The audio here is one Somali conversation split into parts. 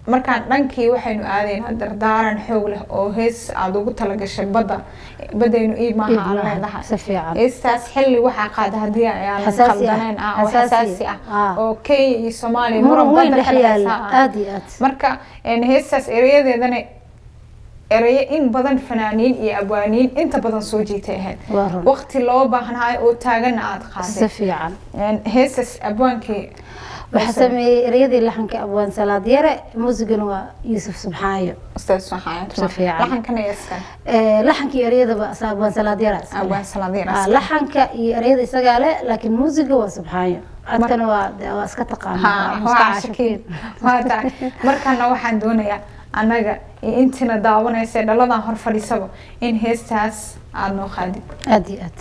markaan dhankii waxaynu aadaynaa dardaaran xoog leh oo hees aad ugu talagashay badaynu iib maaha aan leedahay heestaas xilli waxaa qaada haddii ayaan qaldaneen oo xasaasi ah oo Kenya iyo Soomaaliya muran badan dhexyaala marka heestaas erayadeedana eraye in badan fanaaniin iyo abwaaniin inta badan soo jiitay ahayd waqti loo baahnaay oo taagan aad qaaday heestaas abwaankii وحسمي رياضي اللحن كأبوان سلاديرة موسيقى يوسف سبحانه أستاذ سبحانه لحن كان يسكن لحن كي رياضي بس أبوان سلاديرة لحن كي رياضي سجالة لكن موسيقى وسبحانه أتكلم واسكت قام وعشكين مركنا واحد دونيا أنا إنتنا دعونا يصير الله ظهر فريسبه إن هستاس عنو خادم أديات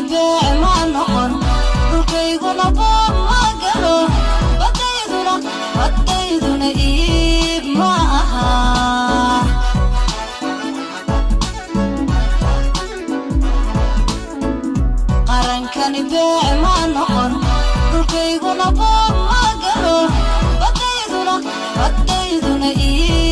بيع ما نقن ركيقنا بوم ما قلو بديدنا إيب ما أها قرن كان بيع ما نقن ركيقنا بوم ما قلو بديدنا إيب